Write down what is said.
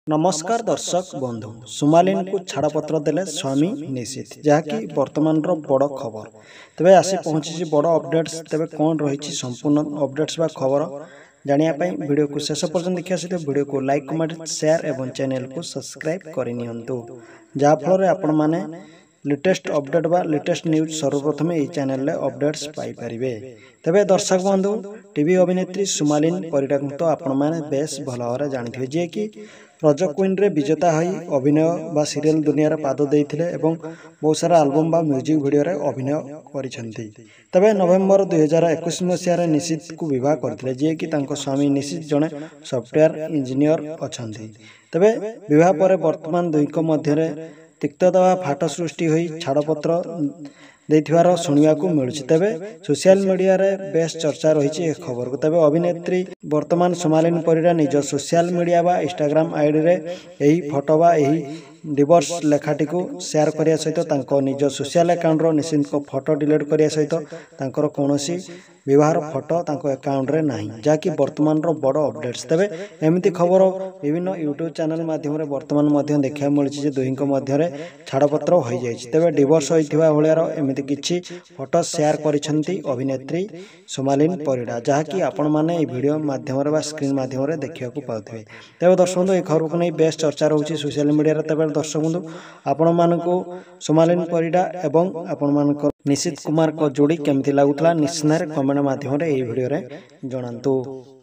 नमस्कार दर्शक बंधु सुमालिन को छाड़पत्र देले स्वामी निशित जहाँकि वर्तमान बड़ खबर तेज आसी पहुंची बड़ अपडेट्स तेज कौन रही संपूर्ण अपडेट्स बा खबर जानापी वीडियो को शेष पर्यटन देखा सहित वीडियो को लाइक कमेंट शेयर और चैनल को सब्सक्राइब करनी जहाँफल आपण मैंने लेटेस्ट अपडेट बा लेटेस्ट न्यूज सर्वप्रथम यह चैनल रे अपडेट्स पाई परिबे। तबे दर्शक बंधु टीवी अभिनेत्री सुमालिन परिडा तो आपण माने बेस भल भाव जानिथिबे जे कि रज क्वीन रे विजेता होई अभिनय बा सीरियल दुनिया रे पाद देइथिले एवं बहुत सारा एल्बम बा म्यूजिक वीडियो रे अभिनय करिसेंती। तबे नवेम्बर 2021 मसिया रे निशित को विवाह करथिले जे कि तांको स्वामी निशित जने सॉफ्टवेयर इंजीनियर अछंती। तबे विवाह पर वर्तमान दुईको मध्य रे तिक्तता फाट सृष्टि होई छाड़पत्र देथिवार शुणा मिलूँ। तेबे सोशल मीडिया रे बेस चर्चा रही खबर को। तेबे अभिनेत्री वर्तमान सुमालिन परिडा निज सोशल मीडिया बा इंस्टाग्राम आईडी रे यही फोटो बा यही डिवोर्स लेखाटी को शेयर करिया सहित निज सोशल अकाउंट रो निशित को फोटो डिलीट करिया सहित तांकर कोनोसी विवाहर फोटो तांको अकाउंट रे नाही जाकि वर्तमान रो बड़ अपडेट्स। तेबे एमिति खबर विभिन्न यूट्यूब चैनल माध्यम रे वर्तमान मध्य देखा मिली जे दुहिंको मध्य रे छाड़पत्र हो जाइछि। तेबे डिवोर्स होइथिबा भलियार एमिति किछि फोटो शेयर करिसेंती अभिनेत्री सुमालिन परिडा जहाँकि आपण माने ए वीडियो माध्यम रे बा स्क्रीन माध्यम रे देखिया को पाउथिबे। तेबे दर्शक बंधु ए खबर को नै बेस चर्चा रहउछि सोशल मीडिया रे। तेबे दर्शक बंधु आपण मानको सुमालिन परिडा एवं आपण मानको निशित कुमार को जोड़ी केमती लागुतला निश्चित कमेंट माध्यम रे ए वीडियो रे जणांतु।